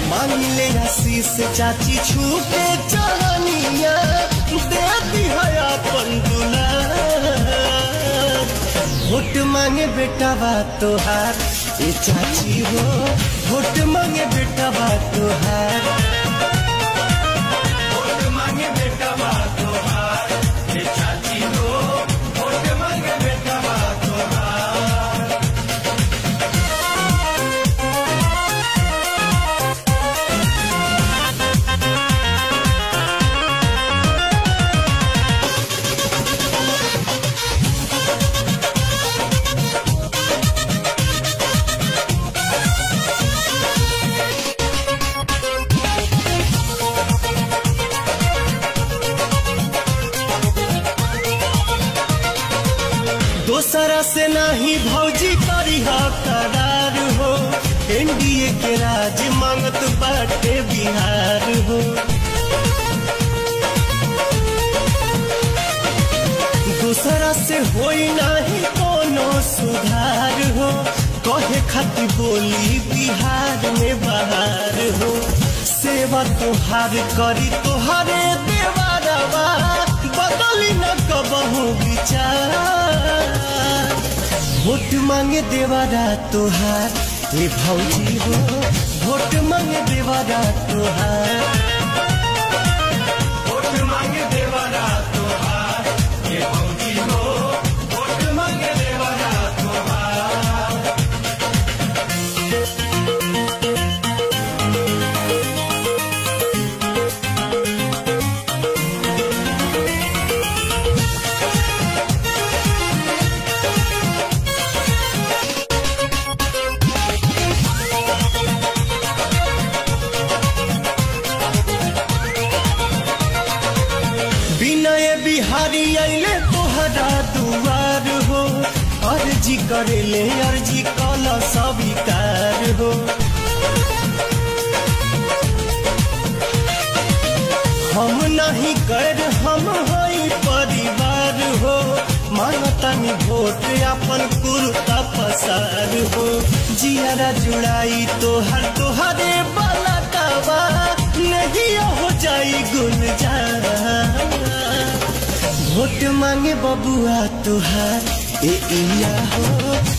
मांगले आशीष चाची छूटे चरनिया देती है अपन दुलार। वोट मांगे बेटा बा तोहार ए चाची हो, वोट मांगे बेटा बा तोहार। वोट मांगे बेटा बा तोहार ए चाची हो, वोट मांगे बेटा बा तोहार। दोसरा से नहीं भौजी करी करार हो, एनडीए के राज मांगत बाटे बिहार हो। दोसरा से होई नहीं कोनो सुधार हो, कहे खातिर बोली बिहार में बहार हो। सेवा तोहार करी तोहारे देवारवा, बदली न कबहू विचार। वोट मांगे देवारा तोहार ए भौजी हो, वोट मांगे देवारा तोहार। वोट मांगे देवारा तोहार ए भौजी हो, वोट मांगे देवारा तोहार। बिहारी आइले तोहरा दुआर हो, अर्जी करेले अर्जी कल स्वीकार हो। हम नहीं कर हम हई परिवार हो, मांगतानी वोट अपन कुर्ता पसार हो। जियारा जुड़ाई तोहर तोहरे बाला कावा, नहीं हो जाई गुलजार। वोट मांगे बबुआ तोहार ए इया हो,